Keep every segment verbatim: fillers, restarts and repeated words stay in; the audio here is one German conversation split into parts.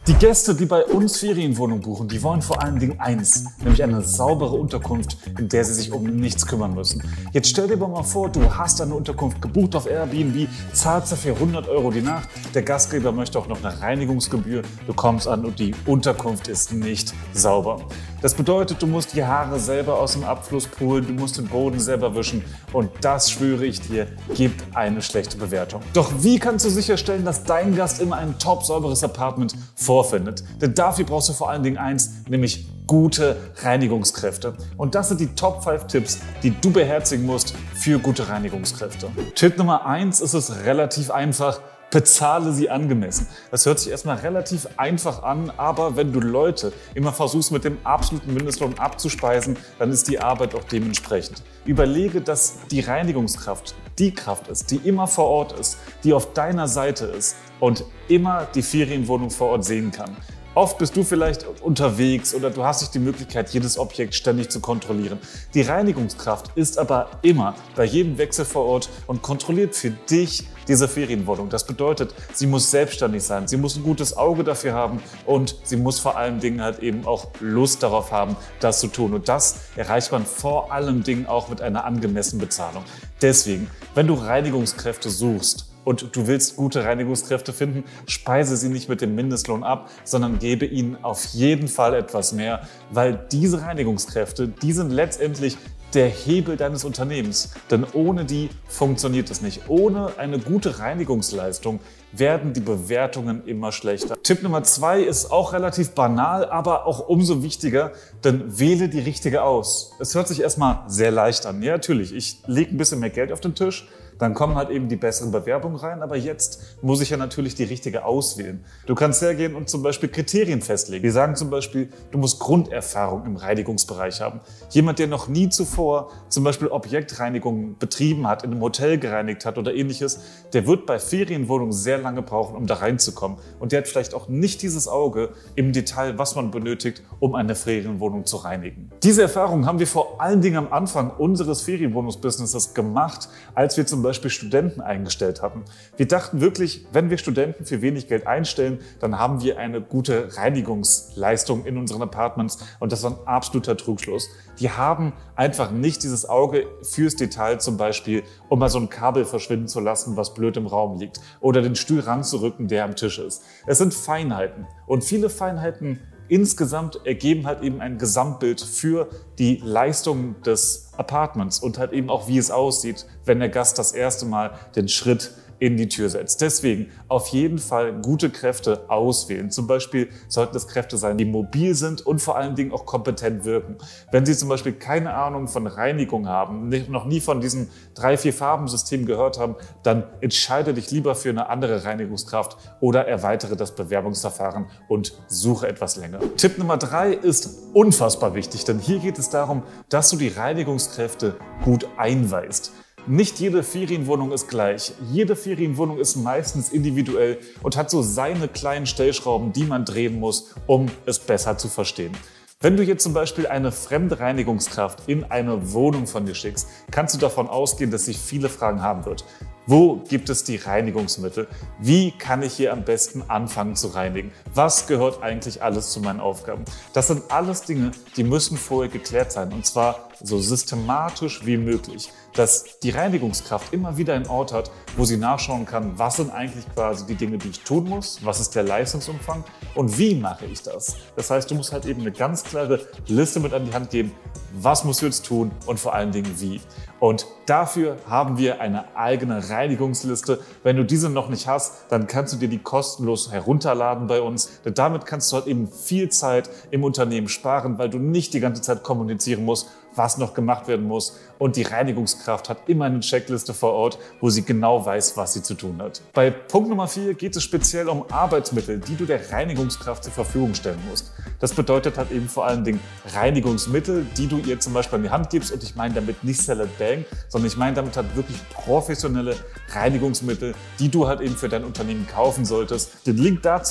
Die Gäste, die bei uns Ferienwohnungen buchen, die wollen vor allen Dingen eins, nämlich eine saubere Unterkunft, in der sie sich um nichts kümmern müssen. Jetzt stell dir mal vor, du hast eine Unterkunft gebucht auf Airbnb, zahlst dafür hundert Euro die Nacht, der Gastgeber möchte auch noch eine Reinigungsgebühr, du kommst an und die Unterkunft ist nicht sauber. Das bedeutet, du musst die Haare selber aus dem Abfluss pulen, du musst den Boden selber wischen und das, schwöre ich dir, gibt eine schlechte Bewertung. Doch wie kannst du sicherstellen, dass dein Gast immer ein top sauberes Apartment vorfindet? Denn dafür brauchst du vor allen Dingen eins, nämlich gute Reinigungskräfte. Und das sind die Top fünf Tipps, die du beherzigen musst für gute Reinigungskräfte. Tipp Nummer eins ist es relativ einfach. Bezahle sie angemessen. Das hört sich erstmal relativ einfach an, aber wenn du Leute immer versuchst, mit dem absoluten Mindestlohn abzuspeisen, dann ist die Arbeit auch dementsprechend. Überlege, dass die Reinigungskraft die Kraft ist, die immer vor Ort ist, die auf deiner Seite ist und immer die Ferienwohnung vor Ort sehen kann. Oft bist du vielleicht unterwegs oder du hast nicht die Möglichkeit, jedes Objekt ständig zu kontrollieren. Die Reinigungskraft ist aber immer bei jedem Wechsel vor Ort und kontrolliert für dich diese Ferienwohnung. Das bedeutet, sie muss selbstständig sein, sie muss ein gutes Auge dafür haben und sie muss vor allen Dingen halt eben auch Lust darauf haben, das zu tun. Und das erreicht man vor allen Dingen auch mit einer angemessenen Bezahlung. Deswegen, wenn du Reinigungskräfte suchst, und du willst gute Reinigungskräfte finden, speise sie nicht mit dem Mindestlohn ab, sondern gebe ihnen auf jeden Fall etwas mehr, weil diese Reinigungskräfte, die sind letztendlich der Hebel deines Unternehmens. Denn ohne die funktioniert es nicht. Ohne eine gute Reinigungsleistung werden die Bewertungen immer schlechter. Tipp Nummer zwei ist auch relativ banal, aber auch umso wichtiger, denn wähle die richtige aus. Es hört sich erstmal sehr leicht an. Ja, natürlich, ich lege ein bisschen mehr Geld auf den Tisch, dann kommen halt eben die besseren Bewerbungen rein, aber jetzt muss ich ja natürlich die richtige auswählen. Du kannst hergehen und zum Beispiel Kriterien festlegen. Wir sagen zum Beispiel, du musst Grunderfahrung im Reinigungsbereich haben. Jemand, der noch nie zuvor zum Beispiel Objektreinigung betrieben hat, in einem Hotel gereinigt hat oder ähnliches, der wird bei Ferienwohnungen sehr lange brauchen, um da reinzukommen. Und der hat vielleicht auch nicht dieses Auge im Detail, was man benötigt, um eine Ferienwohnung zu reinigen. Diese Erfahrung haben wir vor allen Dingen am Anfang unseres Ferienwohnungsbusinesses gemacht, als wir zum Beispiel Studenten eingestellt hatten. Wir dachten wirklich, wenn wir Studenten für wenig Geld einstellen, dann haben wir eine gute Reinigungsleistung in unseren Apartments und das war ein absoluter Trugschluss. Die haben einfach nicht dieses Auge fürs Detail, zum Beispiel, um mal so ein Kabel verschwinden zu lassen, was blöd im Raum liegt, oder den Stuhl ranzurücken, der am Tisch ist. Es sind Feinheiten und viele Feinheiten insgesamt ergeben halt eben ein Gesamtbild für die Leistung des Apartments und halt eben auch, wie es aussieht, wenn der Gast das erste Mal den Schritt in die Tür setzt. Deswegen auf jeden Fall gute Kräfte auswählen. Zum Beispiel sollten es Kräfte sein, die mobil sind und vor allen Dingen auch kompetent wirken. Wenn Sie zum Beispiel keine Ahnung von Reinigung haben, noch nie von diesem drei vier Farben-System gehört haben, dann entscheide dich lieber für eine andere Reinigungskraft oder erweitere das Bewerbungsverfahren und suche etwas länger. Tipp Nummer drei ist unfassbar wichtig, denn hier geht es darum, dass du die Reinigungskräfte gut einweist. Nicht jede Ferienwohnung ist gleich. Jede Ferienwohnung ist meistens individuell und hat so seine kleinen Stellschrauben, die man drehen muss, um es besser zu verstehen. Wenn du jetzt zum Beispiel eine fremde Reinigungskraft in eine Wohnung von dir schickst, kannst du davon ausgehen, dass sie viele Fragen haben wird. Wo gibt es die Reinigungsmittel? Wie kann ich hier am besten anfangen zu reinigen? Was gehört eigentlich alles zu meinen Aufgaben? Das sind alles Dinge, die müssen vorher geklärt sein und zwar so systematisch wie möglich, dass die Reinigungskraft immer wieder einen Ort hat, wo sie nachschauen kann, was sind eigentlich quasi die Dinge, die ich tun muss, was ist der Leistungsumfang und wie mache ich das. Das heißt, du musst halt eben eine ganz klare Liste mit an die Hand geben, was musst du jetzt tun und vor allen Dingen wie. Und dafür haben wir eine eigene Reinigungsliste. Wenn du diese noch nicht hast, dann kannst du dir die kostenlos herunterladen bei uns. Denn damit kannst du halt eben viel Zeit im Unternehmen sparen, weil du nicht die ganze Zeit kommunizieren musst, was noch gemacht werden muss. Und die Reinigungskraft hat immer eine Checkliste vor Ort, wo sie genau weiß, was sie zu tun hat. Bei Punkt Nummer vier geht es speziell um Arbeitsmittel, die du der Reinigungskraft zur Verfügung stellen musst. Das bedeutet halt eben vor allen Dingen Reinigungsmittel, die du ihr zum Beispiel an die Hand gibst. Und ich meine damit nicht Sell and Bang, sondern ich meine damit halt wirklich professionelle Reinigungsmittel, die du halt eben für dein Unternehmen kaufen solltest. Den Link dazu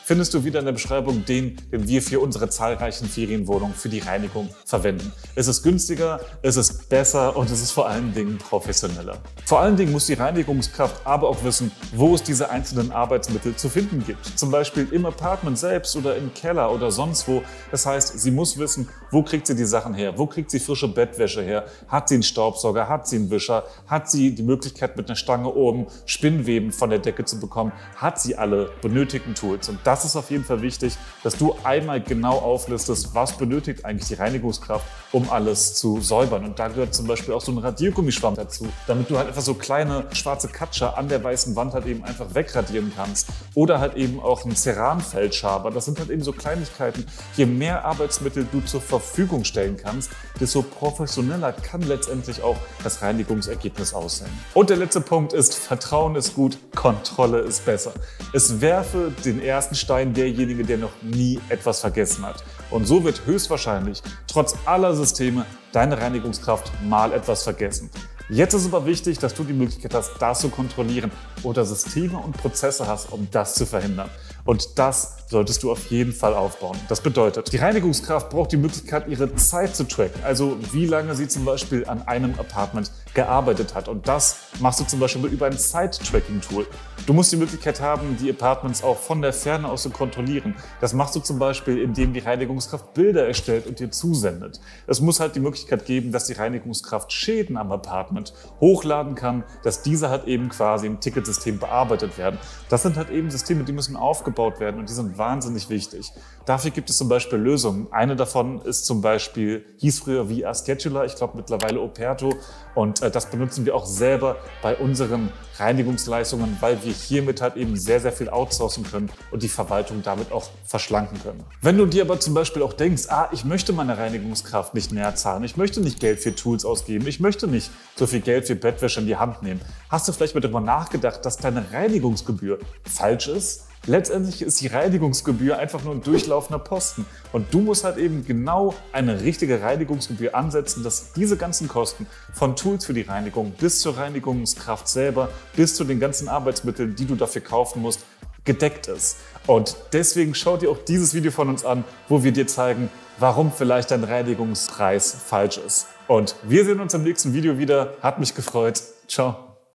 findest du wieder in der Beschreibung den, den wir für unsere zahlreichen Ferienwohnungen für die Reinigung verwenden. Es ist günstiger, es ist besser und es ist vor allen Dingen professioneller. Vor allen Dingen muss die Reinigungskraft aber auch wissen, wo es diese einzelnen Arbeitsmittel zu finden gibt. Zum Beispiel im Apartment selbst oder im Keller oder sonst wo. Das heißt, sie muss wissen, wo kriegt sie die Sachen her, wo kriegt sie frische Bettwäsche her, hat sie einen Staubsauger, hat sie einen Wischer, hat sie die Möglichkeit mit einer Stange oben Spinnweben von der Decke zu bekommen, hat sie alle benötigten Tools. Und das ist auf jeden Fall wichtig, dass du einmal genau auflistest, was benötigt eigentlich die Reinigungskraft, um alles zu säubern. Und da gehört zum Beispiel auch so ein Radiergummischwamm dazu, damit du halt einfach so kleine schwarze Katscher an der weißen Wand halt eben einfach wegradieren kannst. Oder halt eben auch ein Ceranfeldschaber. Das sind halt eben so Kleinigkeiten. Je mehr Arbeitsmittel du zur Verfügung stellen kannst, desto professioneller kann letztendlich auch das Reinigungsergebnis aussehen. Und der letzte Punkt ist, Vertrauen ist gut, Kontrolle ist besser. Es werfe den ersten Stein derjenige, der noch nie etwas vergessen hat. Und so wird höchstwahrscheinlich, trotz aller Systeme, deine Reinigungskraft mal etwas vergessen. Jetzt ist aber wichtig, dass du die Möglichkeit hast, das zu kontrollieren oder Systeme und Prozesse hast, um das zu verhindern. Und das solltest du auf jeden Fall aufbauen. Das bedeutet, die Reinigungskraft braucht die Möglichkeit, ihre Zeit zu tracken. Also wie lange sie zum Beispiel an einem Apartment gearbeitet hat. Und das machst du zum Beispiel über ein Site-Tracking-Tool. Du musst die Möglichkeit haben, die Apartments auch von der Ferne aus zu kontrollieren. Das machst du zum Beispiel, indem die Reinigungskraft Bilder erstellt und dir zusendet. Es muss halt die Möglichkeit geben, dass die Reinigungskraft Schäden am Apartment hochladen kann, dass diese halt eben quasi im Ticketsystem bearbeitet werden. Das sind halt eben Systeme, die müssen aufgebaut werden und die sind wahnsinnig wichtig. Dafür gibt es zum Beispiel Lösungen. Eine davon ist zum Beispiel, hieß früher V R Scheduler, ich glaube mittlerweile Operto. Und äh, das benutzen wir auch selber bei unseren Reinigungsleistungen, weil wir hiermit halt eben sehr, sehr viel outsourcen können und die Verwaltung damit auch verschlanken können. Wenn du dir aber zum Beispiel auch denkst, ah, ich möchte meine Reinigungskraft nicht mehr zahlen, ich möchte nicht Geld für Tools ausgeben, ich möchte nicht so viel Geld für Bettwäsche in die Hand nehmen, hast du vielleicht mal darüber nachgedacht, dass deine Reinigungsgebühr falsch ist? Letztendlich ist die Reinigungsgebühr einfach nur ein durchlaufender Posten. Und du musst halt eben genau eine richtige Reinigungsgebühr ansetzen, dass diese ganzen Kosten von Tools für die Reinigung bis zur Reinigungskraft selber, bis zu den ganzen Arbeitsmitteln, die du dafür kaufen musst, gedeckt ist. Und deswegen schau dir auch dieses Video von uns an, wo wir dir zeigen, warum vielleicht dein Reinigungspreis falsch ist. Und wir sehen uns im nächsten Video wieder. Hat mich gefreut. Ciao.